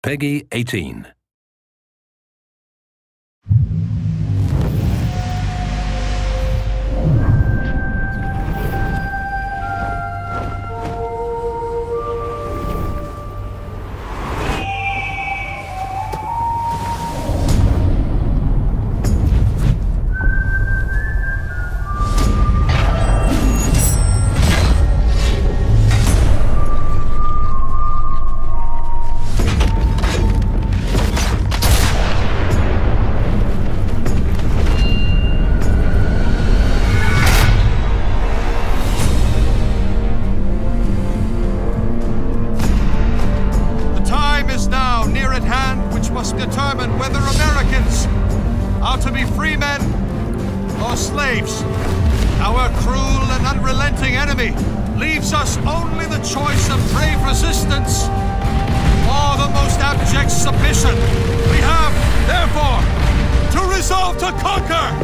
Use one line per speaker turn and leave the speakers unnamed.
Peggy 18.
Must determine whether Americans are to be free men or slaves. Our cruel and unrelenting enemy leaves us only the choice of brave resistance or the most abject submission. We have, therefore, to resolve to conquer!